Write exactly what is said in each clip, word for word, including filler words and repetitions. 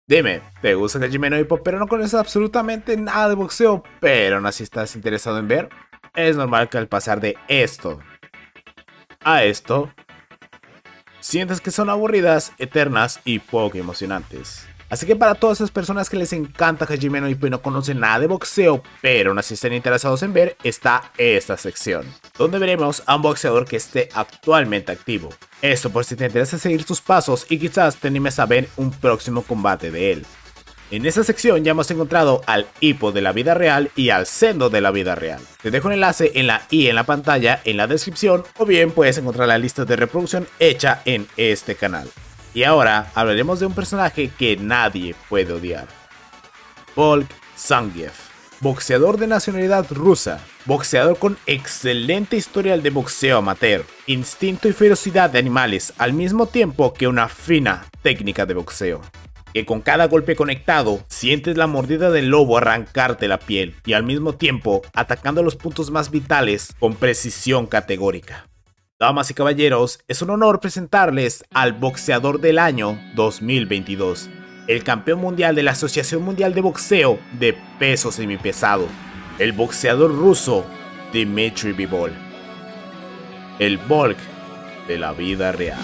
Dime, ¿te gusta Hajime no Ippo pero no conoces absolutamente nada de boxeo, pero aún así estás interesado en ver? Es normal que al pasar de esto a esto, sientas que son aburridas, eternas y poco emocionantes. Así que para todas esas personas que les encanta Hajime no Ippo y no conocen nada de boxeo, pero aún así están interesados en ver, está esta sección, donde veremos a un boxeador que esté actualmente activo. Esto por si te interesa seguir sus pasos y quizás te animes a ver un próximo combate de él. En esta sección ya hemos encontrado al Ippo de la vida real y al Sendo de la vida real. Te dejo un enlace en la i en la pantalla en la descripción o bien puedes encontrar la lista de reproducción hecha en este canal. Y ahora hablaremos de un personaje que nadie puede odiar. Volk Zangief, boxeador de nacionalidad rusa, boxeador con excelente historial de boxeo amateur, instinto y ferocidad de animales al mismo tiempo que una fina técnica de boxeo. Que con cada golpe conectado sientes la mordida del lobo arrancarte la piel y al mismo tiempo atacando los puntos más vitales con precisión categórica. Damas y caballeros, es un honor presentarles al boxeador del año dos mil veintidós, el campeón mundial de la Asociación Mundial de Boxeo de Peso Semipesado, el boxeador ruso Dmitry Bivol, el Volk de la vida real.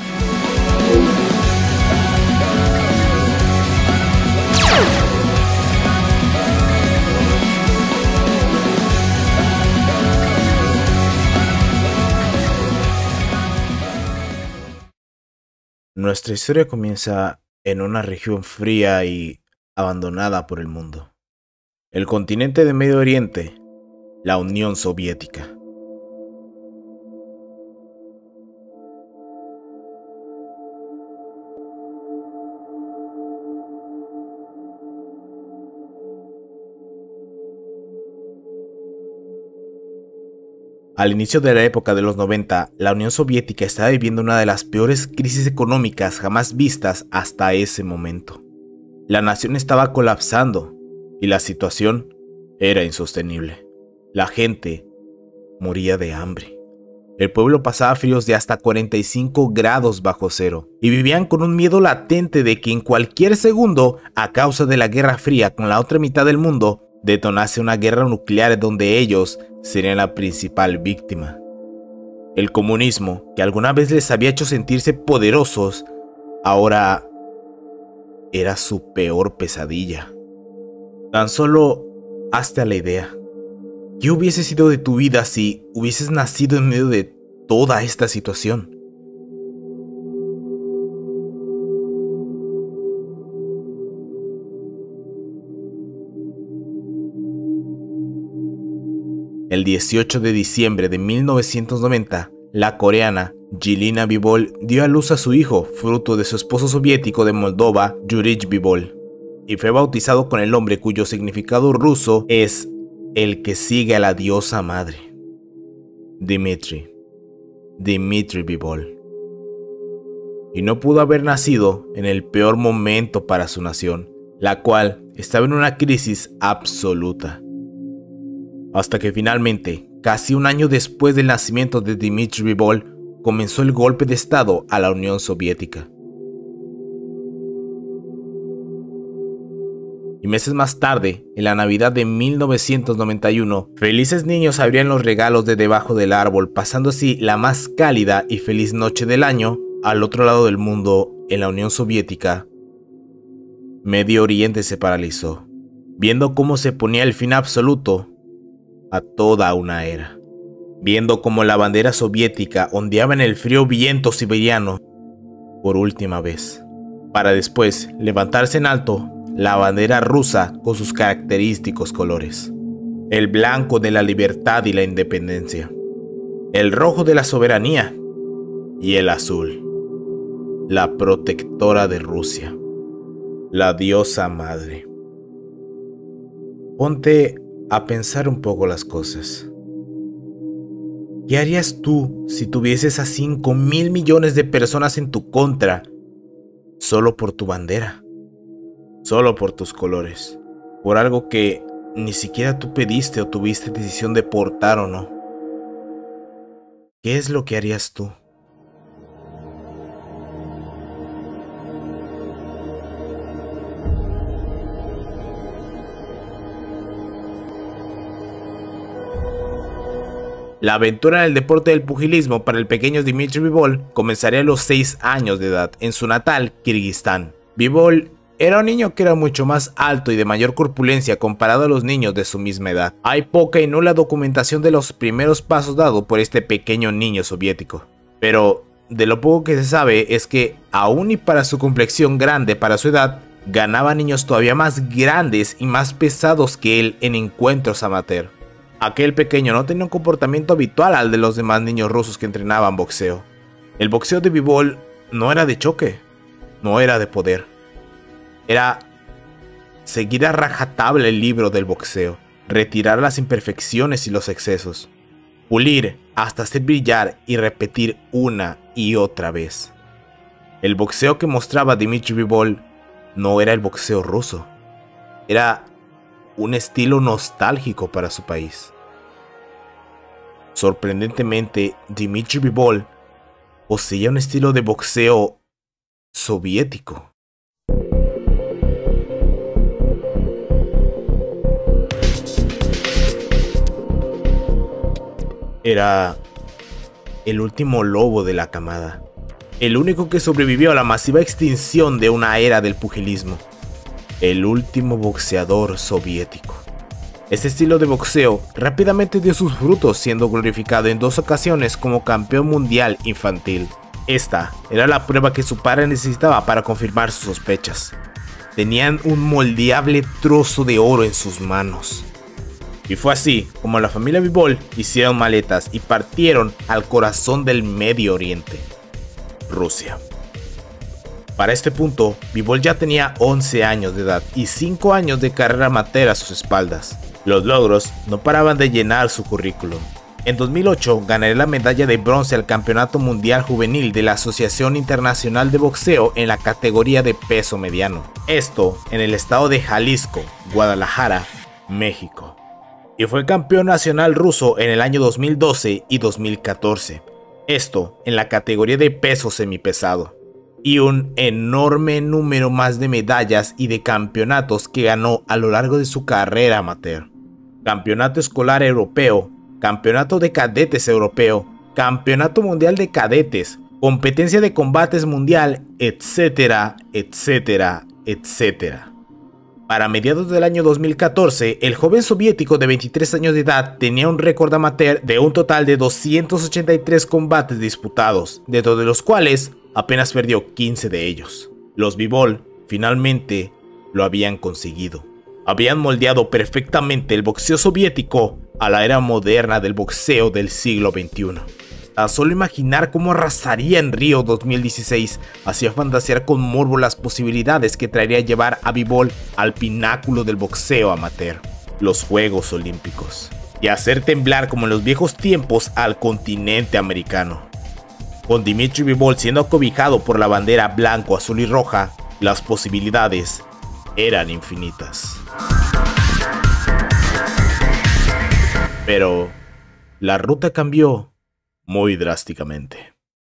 Nuestra historia comienza en una región fría y abandonada por el mundo. El continente de Medio Oriente, la Unión Soviética. Al inicio de la época de los noventa, la Unión Soviética estaba viviendo una de las peores crisis económicas jamás vistas hasta ese momento. La nación estaba colapsando y la situación era insostenible. La gente moría de hambre. El pueblo pasaba fríos de hasta cuarenta y cinco grados bajo cero y vivían con un miedo latente de que en cualquier segundo, a causa de la Guerra Fría con la otra mitad del mundo, detonase una guerra nuclear donde ellos serían la principal víctima. El comunismo, que alguna vez les había hecho sentirse poderosos, ahora era su peor pesadilla. Tan solo hazte a la idea. ¿Qué hubiese sido de tu vida si hubieses nacido en medio de toda esta situación? El dieciocho de diciembre de mil novecientos noventa, la coreana Jelena Bivol dio a luz a su hijo, fruto de su esposo soviético de Moldova, Yuri Bivol, y fue bautizado con el nombre cuyo significado ruso es el que sigue a la diosa madre. Dmitry. Dmitry Bivol. Y no pudo haber nacido en el peor momento para su nación, la cual estaba en una crisis absoluta. Hasta que finalmente, casi un año después del nacimiento de Dmitry Bivol, comenzó el golpe de estado a la Unión Soviética. Y meses más tarde, en la Navidad de mil novecientos noventa y uno, felices niños abrían los regalos de debajo del árbol, pasando así la más cálida y feliz noche del año. Al otro lado del mundo, en la Unión Soviética, Medio Oriente se paralizó, viendo cómo se ponía el fin absoluto a toda una era, viendo cómo la bandera soviética ondeaba en el frío viento siberiano por última vez, para después levantarse en alto la bandera rusa con sus característicos colores: el blanco de la libertad y la independencia, el rojo de la soberanía y el azul, la protectora de Rusia, la diosa madre. Ponte a pensar un poco las cosas. ¿Qué harías tú si tuvieses a cinco mil millones de personas en tu contra solo por tu bandera? Solo por tus colores, por algo que ni siquiera tú pediste o tuviste decisión de portar o no. ¿Qué es lo que harías tú? La aventura en el deporte del pugilismo para el pequeño Dmitry Bivol comenzaría a los seis años de edad en su natal Kirguistán. Bivol era un niño que era mucho más alto y de mayor corpulencia comparado a los niños de su misma edad. Hay poca y nula documentación de los primeros pasos dados por este pequeño niño soviético. Pero de lo poco que se sabe es que, aún y para su complexión grande para su edad, ganaba niños todavía más grandes y más pesados que él en encuentros amateur. Aquel pequeño no tenía un comportamiento habitual al de los demás niños rusos que entrenaban boxeo. El boxeo de Bivol no era de choque, no era de poder. Era seguir a rajatabla el libro del boxeo, retirar las imperfecciones y los excesos, pulir hasta hacer brillar y repetir una y otra vez. El boxeo que mostraba Dmitry Bivol no era el boxeo ruso, era un estilo nostálgico para su país. Sorprendentemente, Dmitry Bivol poseía un estilo de boxeo soviético. Era el último lobo de la camada, el único que sobrevivió a la masiva extinción de una era del pugilismo, el último boxeador soviético. Este estilo de boxeo rápidamente dio sus frutos, siendo glorificado en dos ocasiones como campeón mundial infantil. Esta era la prueba que su padre necesitaba para confirmar sus sospechas. Tenían un moldeable trozo de oro en sus manos. Y fue así como la familia Bivol hicieron maletas y partieron al corazón del Medio Oriente, Rusia. Para este punto, Bivol ya tenía once años de edad y cinco años de carrera amateur a sus espaldas. Los logros no paraban de llenar su currículum. En dos mil ocho ganaría la medalla de bronce al Campeonato Mundial Juvenil de la Asociación Internacional de Boxeo en la categoría de peso mediano. Esto en el estado de Jalisco, Guadalajara, México. Y fue campeón nacional ruso en el año dos mil doce y dos mil catorce. Esto en la categoría de peso semipesado. Y un enorme número más de medallas y de campeonatos que ganó a lo largo de su carrera amateur. Campeonato escolar europeo, campeonato de cadetes europeo, campeonato mundial de cadetes, competencia de combates mundial, etcétera, etcétera, etcétera. Para mediados del año dos mil catorce, el joven soviético de veintitrés años de edad tenía un récord amateur de un total de doscientos ochenta y tres combates disputados, dentro de los cuales apenas perdió quince de ellos. Los Bivol finalmente lo habían conseguido. Habían moldeado perfectamente el boxeo soviético a la era moderna del boxeo del siglo veintiuno. Tan solo imaginar cómo arrasaría en Río dos mil dieciséis hacía fantasear con morbo las posibilidades que traería llevar a Bivol al pináculo del boxeo amateur, los Juegos Olímpicos, y hacer temblar como en los viejos tiempos al continente americano. Con Dmitry Bivol siendo acobijado por la bandera blanco, azul y roja, las posibilidades eran infinitas. Pero la ruta cambió muy drásticamente.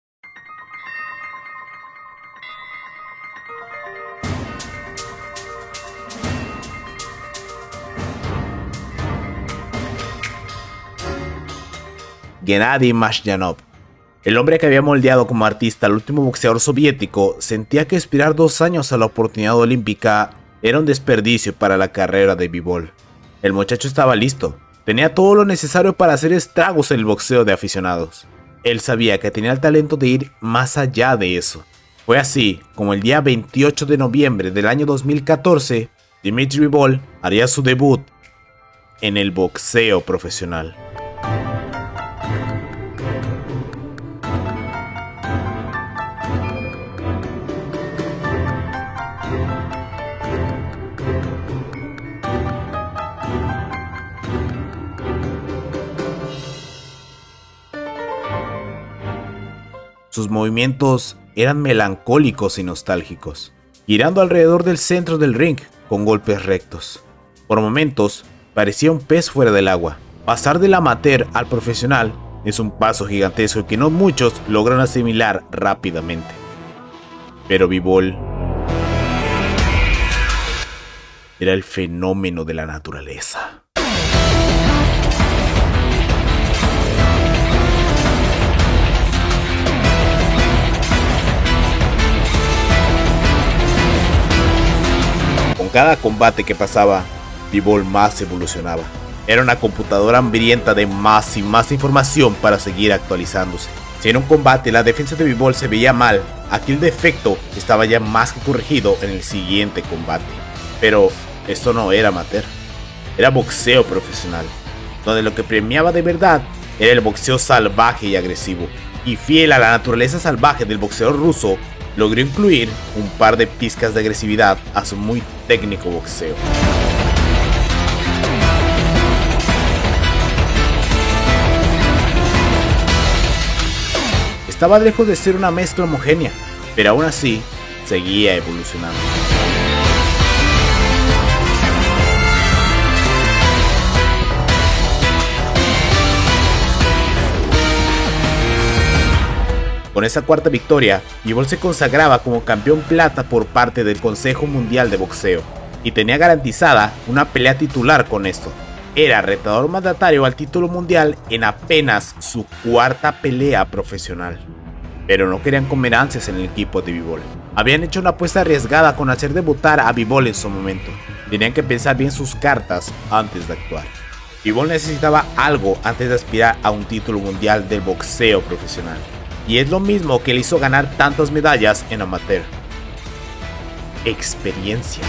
Gennady Mazyanov, el hombre que había moldeado como artista al último boxeador soviético, sentía que esperar dos años a la oportunidad olímpica era un desperdicio para la carrera de Bivol. El muchacho estaba listo. Tenía todo lo necesario para hacer estragos en el boxeo de aficionados. Él sabía que tenía el talento de ir más allá de eso. Fue así como el día veintiocho de noviembre del año dos mil catorce, Dmitry Bivol haría su debut en el boxeo profesional. Sus movimientos eran melancólicos y nostálgicos, girando alrededor del centro del ring con golpes rectos. Por momentos, parecía un pez fuera del agua. Pasar del amateur al profesional es un paso gigantesco que no muchos logran asimilar rápidamente. Pero Bivol era el fenómeno de la naturaleza. cada combate que pasaba, Bivol más evolucionaba. Era una computadora hambrienta de más y más información para seguir actualizándose. Si en un combate la defensa de Bivol se veía mal, aquí el defecto estaba ya más que corregido en el siguiente combate. Pero esto no era amateur, era boxeo profesional, donde lo que premiaba de verdad era el boxeo salvaje y agresivo. Y fiel a la naturaleza salvaje del boxeador ruso, logró incluir un par de pizcas de agresividad a su muy técnico boxeo. Estaba lejos de ser una mezcla homogénea, pero aún así seguía evolucionando. Con esa cuarta victoria, Bivol se consagraba como campeón plata por parte del Consejo Mundial de Boxeo y tenía garantizada una pelea titular con esto. Era retador mandatario al título mundial en apenas su cuarta pelea profesional. Pero no querían comer ansias en el equipo de Bivol. Habían hecho una apuesta arriesgada con hacer debutar a Bivol en su momento. Tenían que pensar bien sus cartas antes de actuar. Bivol necesitaba algo antes de aspirar a un título mundial del boxeo profesional. Y es lo mismo que le hizo ganar tantas medallas en amateur: experiencia.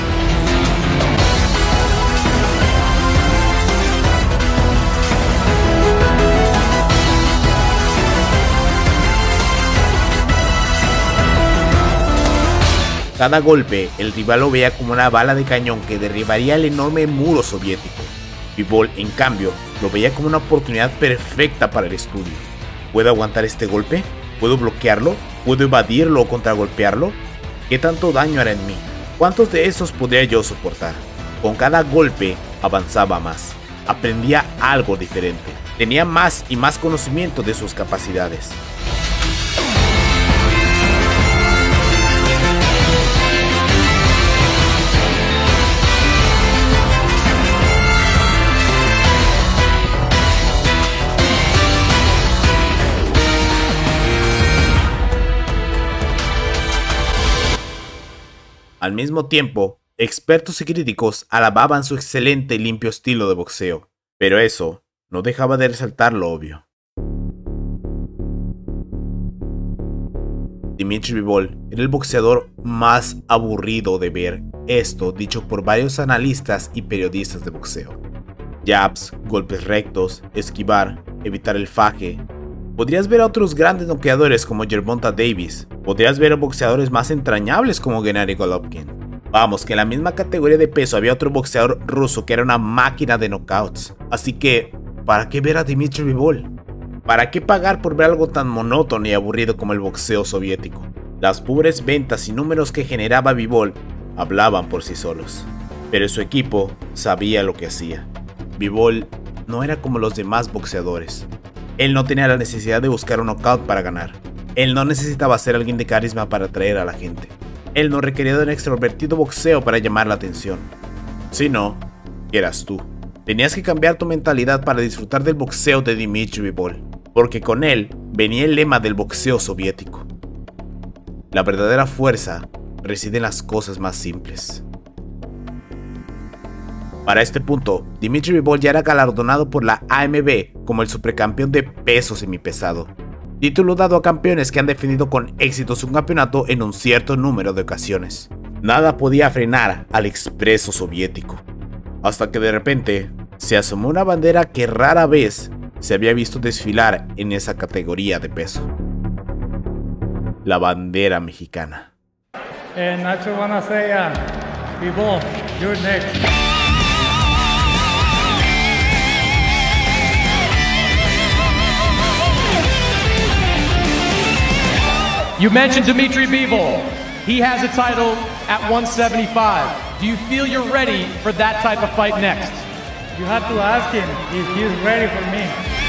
Cada golpe, el rival lo veía como una bala de cañón que derribaría el enorme muro soviético. Bivol, en cambio, lo veía como una oportunidad perfecta para el estudio. ¿Puedo aguantar este golpe? ¿Puedo bloquearlo? ¿Puedo evadirlo o contragolpearlo? ¿Qué tanto daño hará en mí? ¿Cuántos de esos podría yo soportar? Con cada golpe avanzaba más. Aprendía algo diferente. Tenía más y más conocimiento de sus capacidades. Al mismo tiempo, expertos y críticos alababan su excelente y limpio estilo de boxeo, pero eso no dejaba de resaltar lo obvio. Dmitry Bivol era el boxeador más aburrido de ver, esto dicho por varios analistas y periodistas de boxeo. Jabs, golpes rectos, esquivar, evitar el faje. Podrías ver a otros grandes noqueadores como Gervonta Davis. Podrías ver a boxeadores más entrañables como Gennady Golovkin. Vamos, que en la misma categoría de peso había otro boxeador ruso que era una máquina de knockouts. Así que, ¿para qué ver a Dmitry Bivol? ¿Para qué pagar por ver algo tan monótono y aburrido como el boxeo soviético? Las pobres ventas y números que generaba Bivol hablaban por sí solos. Pero su equipo sabía lo que hacía. Bivol no era como los demás boxeadores. Él no tenía la necesidad de buscar un knockout para ganar. Él no necesitaba ser alguien de carisma para atraer a la gente. Él no requería de un extrovertido boxeo para llamar la atención. Sino, eras tú. Tenías que cambiar tu mentalidad para disfrutar del boxeo de Dmitry Bivol, porque con él venía el lema del boxeo soviético. La verdadera fuerza reside en las cosas más simples. Para este punto, Dmitry Bivol ya era galardonado por la A M B como el supercampeón de peso semipesado, título dado a campeones que han defendido con éxito su campeonato en un cierto número de ocasiones. Nada podía frenar al expreso soviético, hasta que de repente se asomó una bandera que rara vez se había visto desfilar en esa categoría de peso: la bandera mexicana. Eh, Nacho Bonacea, Bivol, you're next. You mentioned Dmitry Bivol. He has a title at one seventy-five. Do you feel you're ready for that type of fight next? You have to ask him if he's ready for me.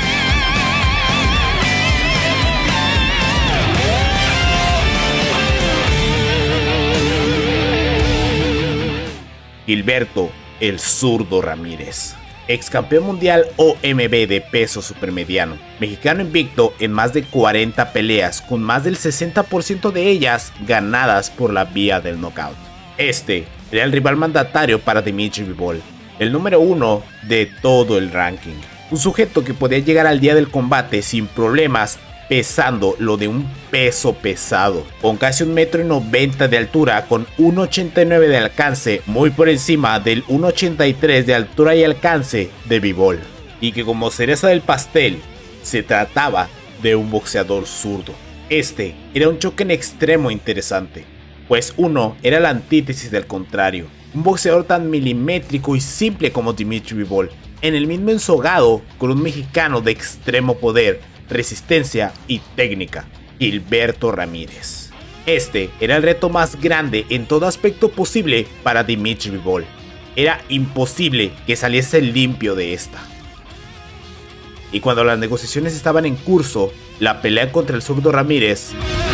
Gilberto el Zurdo Ramírez, ex campeón mundial O M B de peso supermediano, mexicano invicto en más de cuarenta peleas, con más del sesenta por ciento de ellas ganadas por la vía del knockout. Este era el rival mandatario para Dmitry Bivol, el número uno de todo el ranking. Un sujeto que podía llegar al día del combate sin problemas, pesando lo de un peso pesado, con casi un metro y noventa de altura, con uno ochenta y nueve de alcance, muy por encima del uno ochenta y tres de altura y alcance de Bivol, y que como cereza del pastel, se trataba de un boxeador zurdo. Este era un choque en extremo interesante, pues uno era la antítesis del contrario, un boxeador tan milimétrico y simple como Dmitry Bivol, en el mismo ensogado con un mexicano de extremo poder, resistencia y técnica, Gilberto Ramírez. Este era el reto más grande en todo aspecto posible para Dmitry Bivol. Era imposible que saliese limpio de esta. Y cuando las negociaciones estaban en curso, la pelea contra el zurdo Ramírez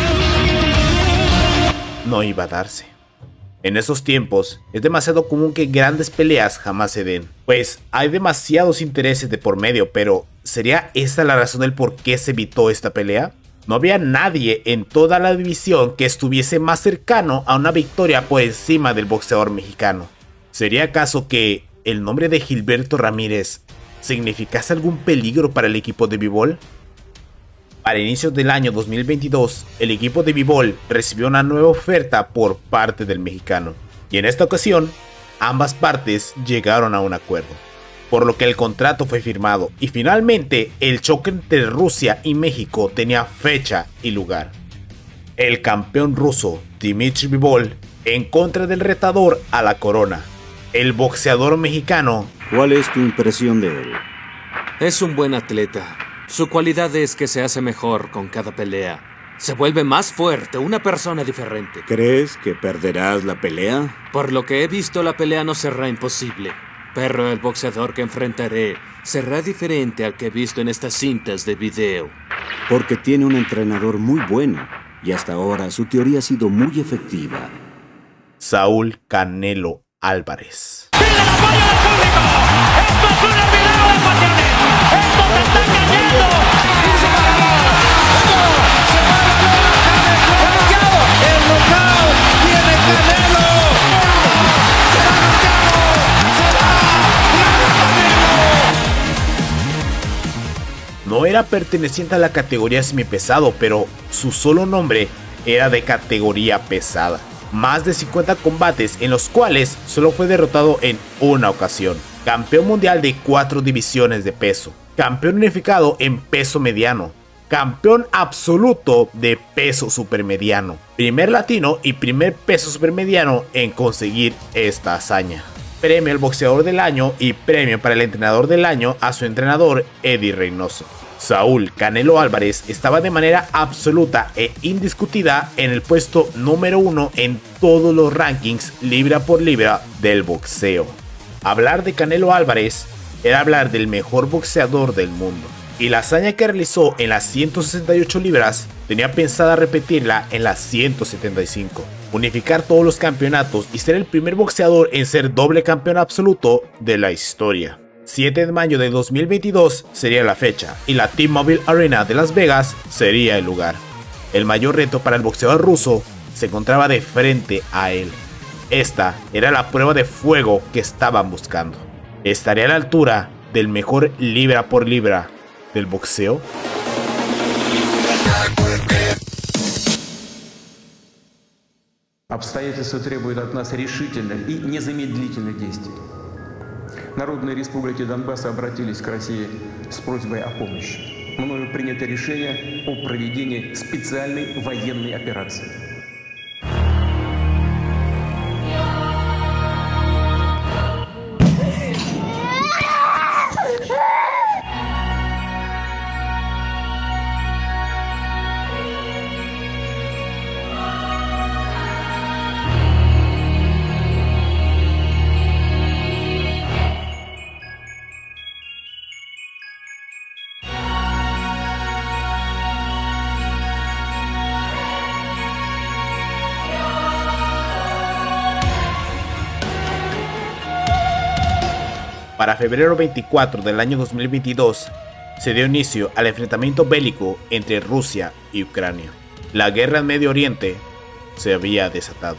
no iba a darse. En esos tiempos es demasiado común que grandes peleas jamás se den, pues hay demasiados intereses de por medio, pero ¿sería esta la razón del por qué se evitó esta pelea? No había nadie en toda la división que estuviese más cercano a una victoria por encima del boxeador mexicano. ¿Sería acaso que el nombre de Gilberto Ramírez significase algún peligro para el equipo de Bivol? Para inicios del año dos mil veintidós, el equipo de Bivol recibió una nueva oferta por parte del mexicano, y en esta ocasión, ambas partes llegaron a un acuerdo, por lo que el contrato fue firmado, y finalmente el choque entre Rusia y México tenía fecha y lugar. El campeón ruso, Dmitry Bivol, en contra del retador a la corona, el boxeador mexicano. ¿Cuál es tu impresión de él? Es un buen atleta. Su cualidad es que se hace mejor con cada pelea. Se vuelve más fuerte, una persona diferente. ¿Crees que perderás la pelea? Por lo que he visto, la pelea no será imposible. Pero el boxeador que enfrentaré será diferente al que he visto en estas cintas de video. Porque tiene un entrenador muy bueno, y hasta ahora su teoría ha sido muy efectiva. Saúl Canelo Álvarez. ¡Pide el apoyo del público! ¡Esto es un hervidero de pasiones! ¡Esto se está cayendo! ¡Y se va a ganar! ¡Se va a ganar! ¡El knockout! ¡Viene Canelo! ¡Será noqueado! ¡Será Canelo! No era perteneciente a la categoría semipesado, pero su solo nombre era de categoría pesada. Más de cincuenta combates en los cuales solo fue derrotado en una ocasión. Campeón mundial de cuatro divisiones de peso. Campeón unificado en peso mediano. Campeón absoluto de peso supermediano. Primer latino y primer peso supermediano en conseguir esta hazaña. Premio al boxeador del año y premio para el entrenador del año a su entrenador Eddie Reynoso. Saúl Canelo Álvarez estaba de manera absoluta e indiscutida en el puesto número uno en todos los rankings libra por libra del boxeo. Hablar de Canelo Álvarez era hablar del mejor boxeador del mundo, y la hazaña que realizó en las ciento sesenta y ocho libras tenía pensada repetirla en las ciento setenta y cinco, unificar todos los campeonatos y ser el primer boxeador en ser doble campeón absoluto de la historia. siete de mayo de dos mil veintidós sería la fecha y la T-Mobile Arena de Las Vegas sería el lugar. El mayor reto para el boxeador ruso se encontraba de frente a él. Esta era la prueba de fuego que estaban buscando. ¿Estaría a la altura del mejor libra por libra del boxeo? Обстоятельства требуют от нас решительных и незамедлительных действий. Народные республики Донбасса обратились к России с просьбой о помощи. Мною принято решение о проведении специальной военной операции. Para febrero veinticuatro del año dos mil veintidós, se dio inicio al enfrentamiento bélico entre Rusia y Ucrania. La guerra en Medio Oriente se había desatado.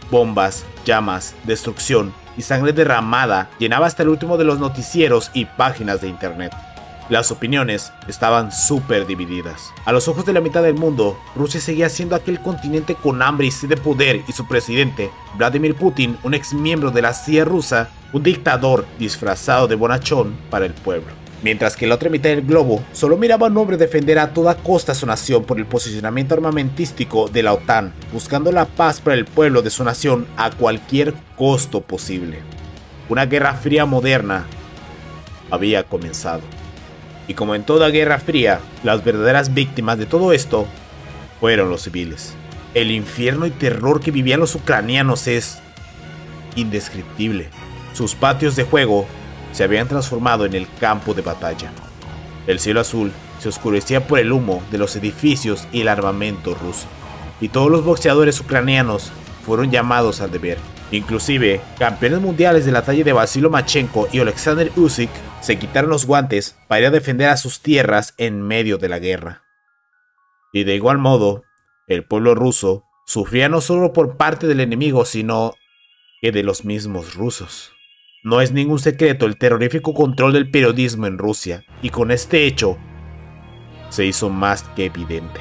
Bombas, llamas, destrucción y sangre derramada llenaba hasta el último de los noticieros y páginas de internet. Las opiniones estaban súper divididas. A los ojos de la mitad del mundo, Rusia seguía siendo aquel continente con hambre y sed de poder, y su presidente, Vladimir Putin, un ex miembro de la C I A rusa, un dictador disfrazado de bonachón para el pueblo. Mientras que la otra mitad del globo solo miraba a un hombre defender a toda costa a su nación por el posicionamiento armamentístico de la OTAN, buscando la paz para el pueblo de su nación a cualquier costo posible. Una guerra fría moderna había comenzado. Y como en toda guerra fría, las verdaderas víctimas de todo esto fueron los civiles. El infierno y terror que vivían los ucranianos es indescriptible. Sus patios de juego se habían transformado en el campo de batalla. El cielo azul se oscurecía por el humo de los edificios y el armamento ruso. Y todos los boxeadores ucranianos fueron llamados al deber. Inclusive, campeones mundiales de la talla de Vasily Lomachenko y Alexander Usyk se quitaron los guantes para ir a defender a sus tierras en medio de la guerra. Y de igual modo, el pueblo ruso sufría no solo por parte del enemigo, sino que de los mismos rusos. No es ningún secreto el terrorífico control del periodismo en Rusia, y con este hecho se hizo más que evidente.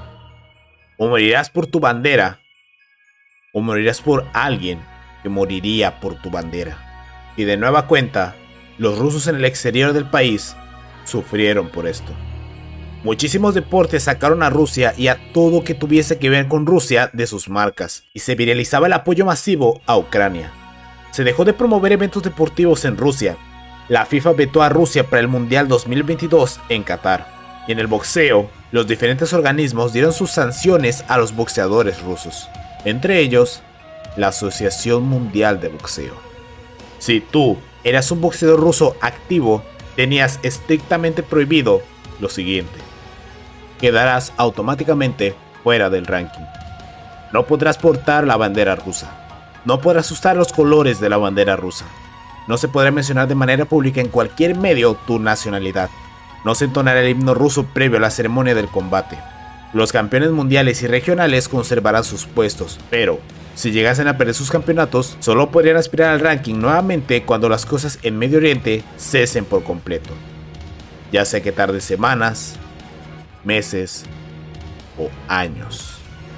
O morirás por tu bandera, o morirás por alguien que moriría por tu bandera. Y de nueva cuenta, los rusos en el exterior del país sufrieron por esto. Muchísimos deportes sacaron a Rusia y a todo que tuviese que ver con Rusia de sus marcas, y se viralizaba el apoyo masivo a Ucrania. Se dejó de promover eventos deportivos en Rusia. La FIFA vetó a Rusia para el Mundial dos mil veintidós en Qatar. Y en el boxeo, los diferentes organismos dieron sus sanciones a los boxeadores rusos. Entre ellos, la Asociación Mundial de Boxeo. Si tú eras un boxeador ruso activo, tenías estrictamente prohibido lo siguiente: quedarás automáticamente fuera del ranking. No podrás portar la bandera rusa. No podrás usar los colores de la bandera rusa. No se podrá mencionar de manera pública en cualquier medio tu nacionalidad. No se entonará el himno ruso previo a la ceremonia del combate. Los campeones mundiales y regionales conservarán sus puestos, pero si llegasen a perder sus campeonatos, solo podrían aspirar al ranking nuevamente cuando las cosas en Medio Oriente cesen por completo. Ya sea que tarde semanas, meses o años.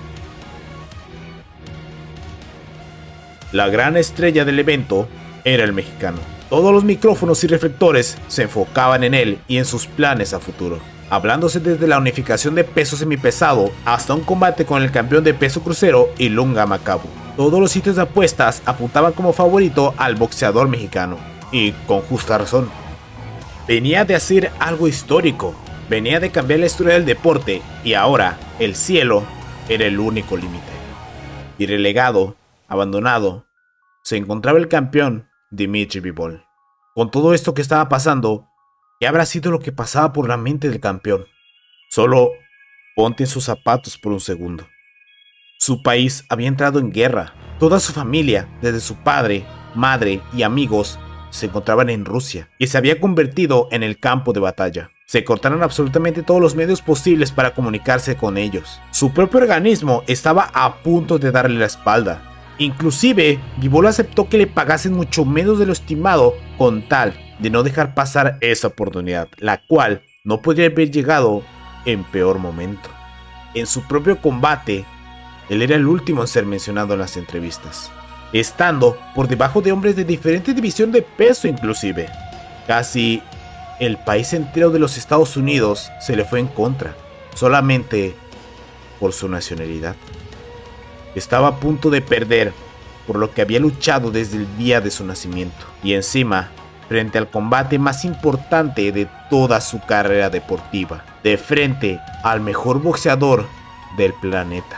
La gran estrella del evento era el mexicano. Todos los micrófonos y reflectores se enfocaban en él y en sus planes a futuro, hablándose desde la unificación de peso semipesado hasta un combate con el campeón de peso crucero Ilunga Makabu. Todos los sitios de apuestas apuntaban como favorito al boxeador mexicano, y con justa razón. Venía de hacer algo histórico, venía de cambiar la historia del deporte, y ahora el cielo era el único límite. Y relegado, abandonado, se encontraba el campeón Dmitry Bivol. Con todo esto que estaba pasando, ¿qué habrá sido lo que pasaba por la mente del campeón? Solo ponte en sus zapatos por un segundo. Su país había entrado en guerra. Toda su familia, desde su padre, madre y amigos, se encontraban en Rusia y se había convertido en el campo de batalla. Se cortaron absolutamente todos los medios posibles para comunicarse con ellos. Su propio organismo estaba a punto de darle la espalda. Inclusive, Bivol aceptó que le pagasen mucho menos de lo estimado con tal de no dejar pasar esa oportunidad, la cual no podría haber llegado en peor momento. En su propio combate, él era el último en ser mencionado en las entrevistas, estando por debajo de hombres de diferente división de peso inclusive. Casi el país entero de los Estados Unidos se le fue en contra, solamente por su nacionalidad. Estaba a punto de perder por lo que había luchado desde el día de su nacimiento, y encima, frente al combate más importante de toda su carrera deportiva, de frente al mejor boxeador del planeta.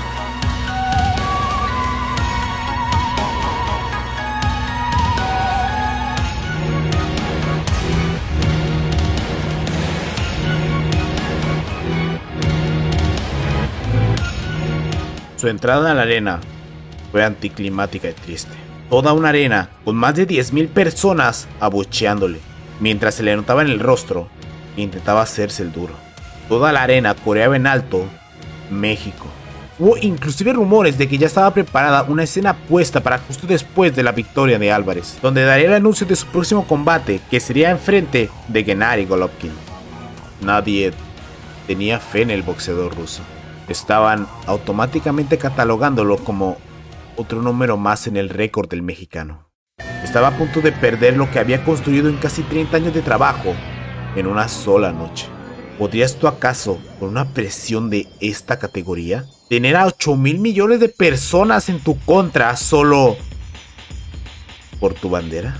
Su entrada a la arena fue anticlimática y triste. Toda una arena con más de diez mil personas abucheándole, mientras se le notaba en el rostro e intentaba hacerse el duro. Toda la arena coreaba en alto: México, Hubo inclusive rumores de que ya estaba preparada una escena puesta para justo después de la victoria de Álvarez, donde daría el anuncio de su próximo combate, que sería enfrente de Gennady Golovkin. Nadie tenía fe en el boxeador ruso. Estaban automáticamente catalogándolo como otro número más en el récord del mexicano. Estaba a punto de perder lo que había construido en casi treinta años de trabajo en una sola noche. ¿Podrías tú acaso, con una presión de esta categoría, tener a ocho mil millones de personas en tu contra solo por tu bandera?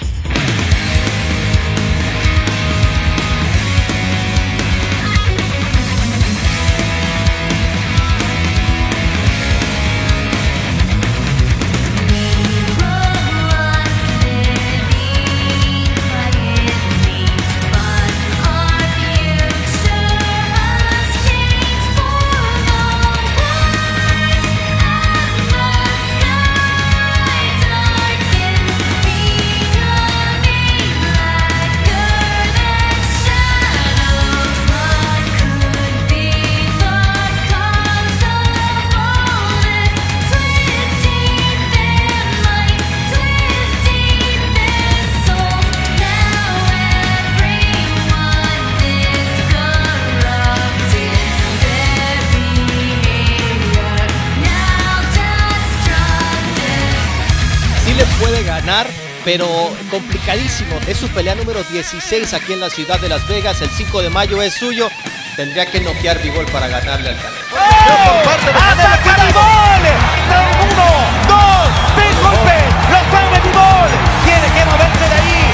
Puede ganar, pero complicadísimo. Es su pelea número dieciséis aquí en la ciudad de Las Vegas. El cinco de mayo es suyo. Tendría que noquear Bivol para ganarle al Canelo. ¡Oh! ¡Ataca Bivol! ¡Uno, dos, tres golpes! ¡Lo sabe Bivol! ¡Tiene que moverse de ahí!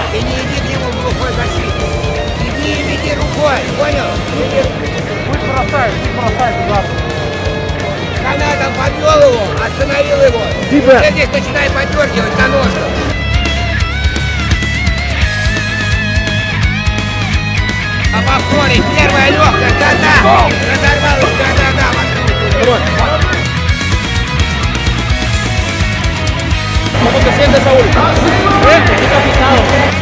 Fui por atrás, fui por atrás, claro. Канада под голову, остановил его. Теперь здесь начинает поддергивать на ножку. А повторить, первая легкая, да-да. Разорвалась, да-да-да. ¿Cómo te sientes, Saúl? ¿Eh? Decapitado.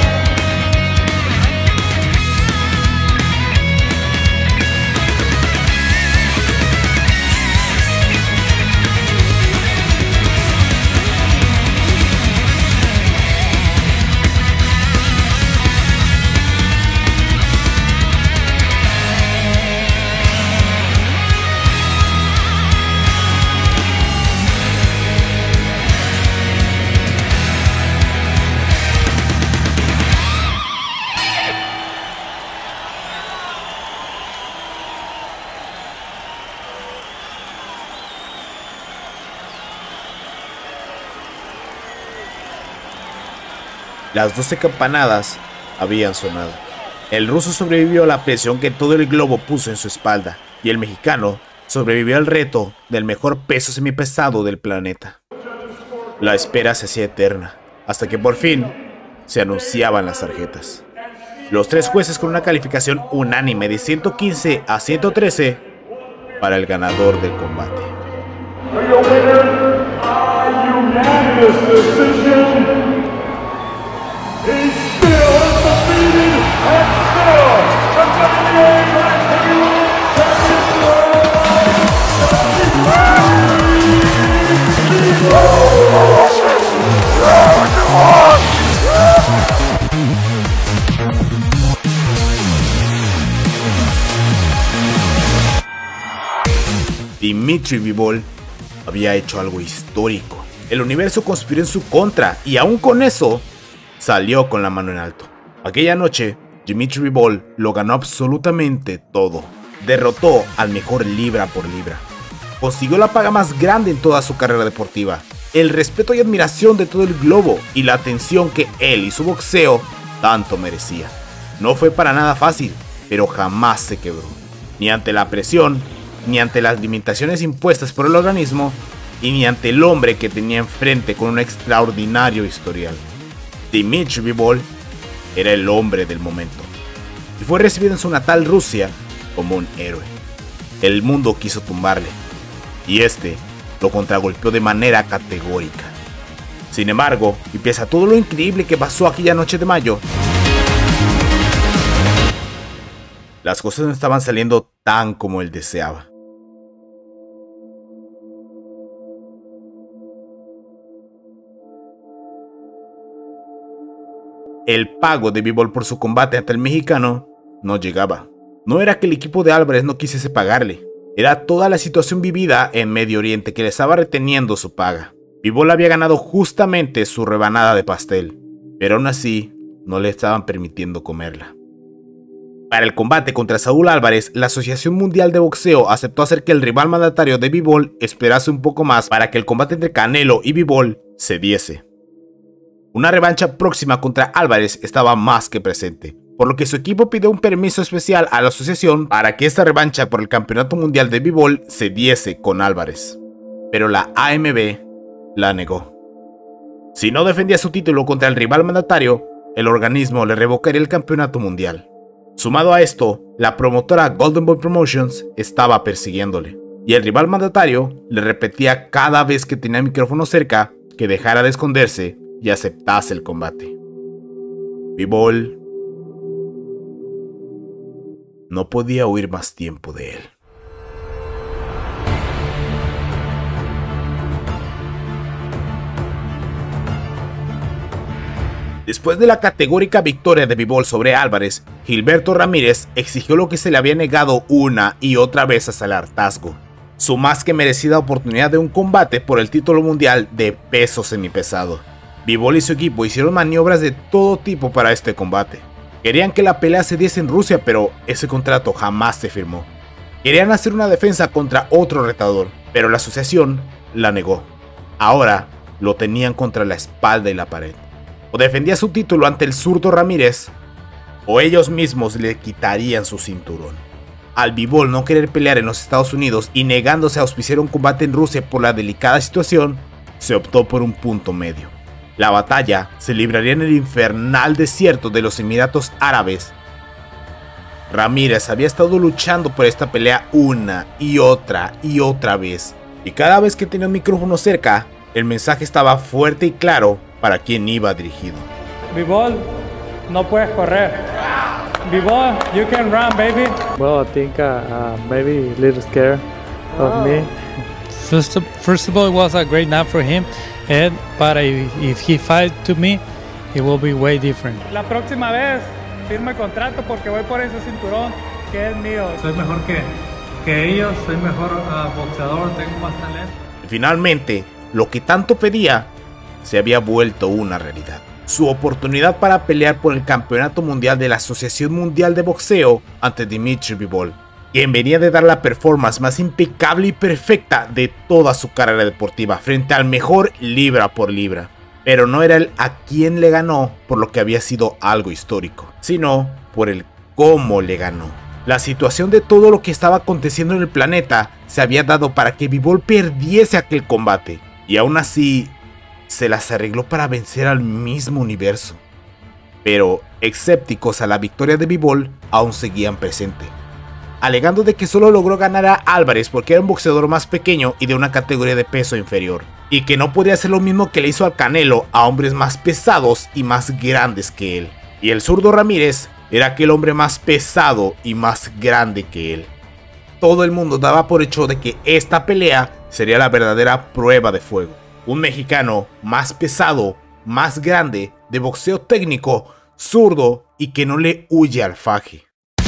Las doce campanadas habían sonado. El ruso sobrevivió a la presión que todo el globo puso en su espalda, y el mexicano sobrevivió al reto del mejor peso semipesado del planeta. La espera se hacía eterna, hasta que por fin se anunciaban las tarjetas. Los tres jueces con una calificación unánime de ciento quince a ciento trece para el ganador del combate. Dmitry Bivol había hecho algo histórico. El universo conspiró en su contra y aún con eso salió con la mano en alto. Aquella noche, Dmitry Bivol lo ganó absolutamente todo. Derrotó al mejor libra por libra. Consiguió la paga más grande en toda su carrera deportiva, el respeto y admiración de todo el globo y la atención que él y su boxeo tanto merecía. No fue para nada fácil, pero jamás se quebró. Ni ante la presión, ni ante las limitaciones impuestas por el organismo, y ni ante el hombre que tenía enfrente con un extraordinario historial. Dmitry Bivol era el hombre del momento, y fue recibido en su natal Rusia como un héroe. El mundo quiso tumbarle, y este lo contragolpeó de manera categórica. Sin embargo, y pese a todo lo increíble que pasó aquella noche de mayo, las cosas no estaban saliendo tan como él deseaba. el pago de Bivol por su combate ante el mexicano no llegaba. No era que el equipo de Álvarez no quisiese pagarle, era toda la situación vivida en Medio Oriente que le estaba reteniendo su paga. Bivol había ganado justamente su rebanada de pastel, pero aún así no le estaban permitiendo comerla. Para el combate contra Saúl Álvarez, la Asociación Mundial de Boxeo aceptó hacer que el rival mandatario de Bivol esperase un poco más para que el combate entre Canelo y Bivol se diese. Una revancha próxima contra Álvarez estaba más que presente, por lo que su equipo pidió un permiso especial a la asociación para que esta revancha por el Campeonato Mundial de Bivol se diese con Álvarez. Pero la A M B la negó. Si no defendía su título contra el rival mandatario, el organismo le revocaría el campeonato mundial. Sumado a esto, la promotora Golden Boy Promotions estaba persiguiéndole, y el rival mandatario le repetía cada vez que tenía el micrófono cerca que dejara de esconderse y aceptase el combate. Bivol no podía huir más tiempo de él. Después de la categórica victoria de Bivol sobre Álvarez, Gilberto Ramírez exigió lo que se le había negado una y otra vez hasta el hartazgo: su más que merecida oportunidad de un combate por el título mundial de peso semipesado. Bivol y su equipo hicieron maniobras de todo tipo para este combate. Querían que la pelea se diese en Rusia, pero ese contrato jamás se firmó. Querían hacer una defensa contra otro retador, pero la asociación la negó. Ahora lo tenían contra la espalda y la pared. O defendía su título ante el zurdo Ramírez, o ellos mismos le quitarían su cinturón. Al Bivol no querer pelear en los Estados Unidos y negándose a auspiciar un combate en Rusia por la delicada situación, se optó por un punto medio. La batalla se libraría en el infernal desierto de los Emiratos Árabes. Ramírez había estado luchando por esta pelea una y otra y otra vez, y cada vez que tenía un micrófono cerca, el mensaje estaba fuerte y claro para quién iba dirigido. Bivol, no puedes correr. Bivol, you can run, baby. Well, I think uh, uh, maybe a little scared of oh. me. First of, first of all, it was a great night for him, and but if, if he fight to me, it will be way different. La próxima vez firme contrato porque voy por ese cinturón que es mío. Soy mejor que, que ellos, soy mejor uh, boxeador, tengo más talento. Y finalmente, lo que tanto pedía se había vuelto una realidad. Su oportunidad para pelear por el campeonato mundial de la Asociación Mundial de Boxeo ante Dimitri Bivol, quien venía de dar la performance más impecable y perfecta de toda su carrera deportiva frente al mejor libra por libra. Pero no era el a quién le ganó por lo que había sido algo histórico, sino por el cómo le ganó. La situación de todo lo que estaba aconteciendo en el planeta se había dado para que Bivol perdiese aquel combate, y aún así se las arregló para vencer al mismo universo. Pero escépticos a la victoria de Bivol aún seguían presente, alegando de que solo logró ganar a Álvarez porque era un boxeador más pequeño y de una categoría de peso inferior, y que no podía hacer lo mismo que le hizo al Canelo a hombres más pesados y más grandes que él. Y el zurdo Ramírez era aquel hombre más pesado y más grande que él. Todo el mundo daba por hecho de que esta pelea sería la verdadera prueba de fuego. Un mexicano más pesado, más grande, de boxeo técnico, zurdo y que no le huye al faje.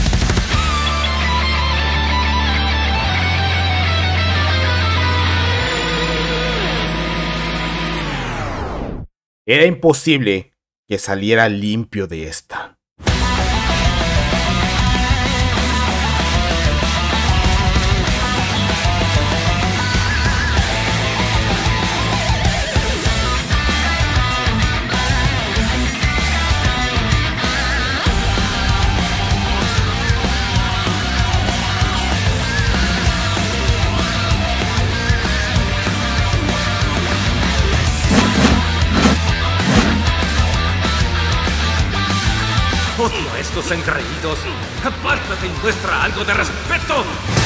Era imposible que saliera limpio de esta. Odio a estos engreídos. Apártate y muestra algo de respeto.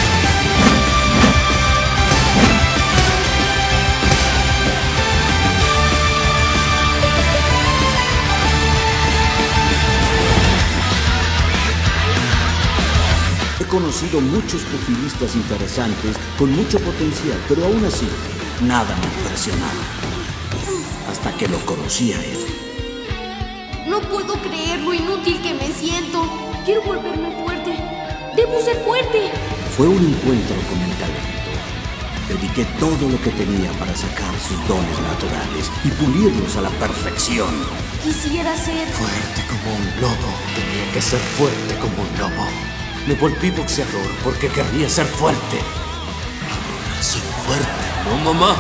He conocido muchos pugilistas interesantes con mucho potencial, pero aún así, nada me impresionaba. Hasta que lo conocí a él. No puedo creer lo inútil que me siento. Quiero volverme fuerte. Debo ser fuerte. Fue un encuentro con el talento. Dediqué todo lo que tenía para sacar sus dones naturales y pulirlos a la perfección. Quisiera ser fuerte como un lobo. Tenía que ser fuerte como un lobo. Me volví boxeador porque quería ser fuerte. Ahora soy fuerte, ¿no, mamá?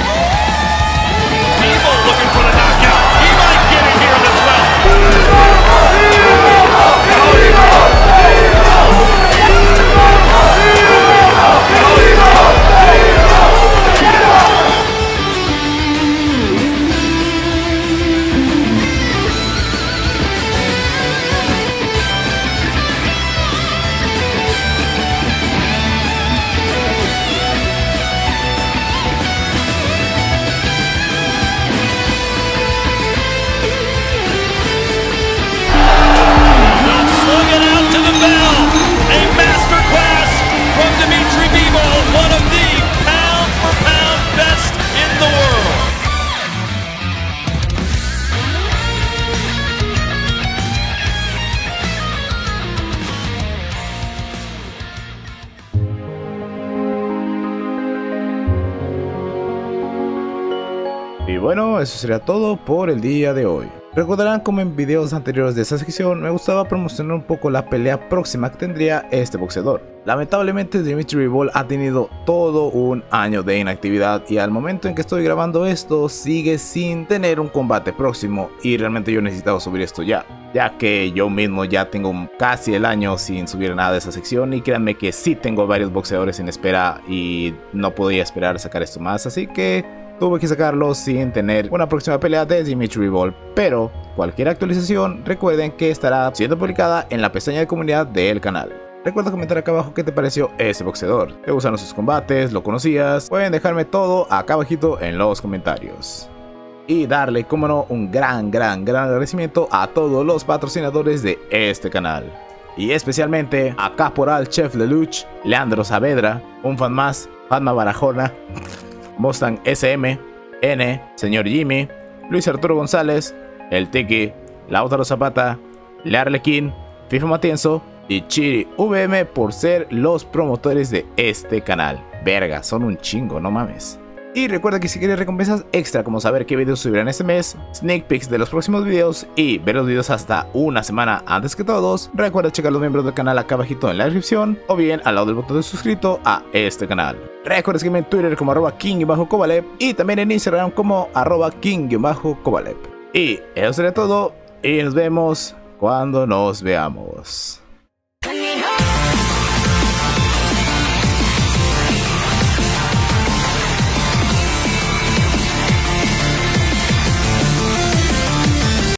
Evil looking for the knockout. He might get it here as well. Y bueno, eso sería todo por el día de hoy. Recordarán como en videos anteriores de esta sección me gustaba promocionar un poco la pelea próxima que tendría este boxeador. Lamentablemente Dimitri Bivol ha tenido todo un año de inactividad y al momento en que estoy grabando esto sigue sin tener un combate próximo y realmente yo necesitaba subir esto ya, ya que yo mismo ya tengo casi el año sin subir nada de esa sección y créanme que sí tengo varios boxeadores en espera y no podía esperar a sacar esto más, así que tuve que sacarlo sin tener una próxima pelea de Dimitri Bivol, pero cualquier actualización recuerden que estará siendo publicada en la pestaña de comunidad del canal. Recuerda comentar acá abajo qué te pareció este boxeador, te gustaron sus combates, lo conocías, pueden dejarme todo acá abajito en los comentarios. Y darle, como no, un gran, gran, gran agradecimiento a todos los patrocinadores de este canal. Y especialmente a Caporal Chef Lelouch, Leandro Saavedra, un fan más, Fatma Barajona, Mustang S M, N, Señor Jimmy, Luis Arturo González, El Tiki, Lautaro Zapata, Learlequín, FIFA Matienzo y Chiri V M por ser los promotores de este canal. Verga, son un chingo, no mames. Y recuerda que si quieres recompensas extra como saber qué videos subirán este mes, sneak peeks de los próximos videos y ver los videos hasta una semana antes que todos, recuerda checar los miembros del canal acá abajito en la descripción o bien al lado del botón de suscrito a este canal. Recuerda seguirme en Twitter como arroba king-kovalev y también en Instagram como arroba king-kovalev. Y eso sería todo y nos vemos cuando nos veamos.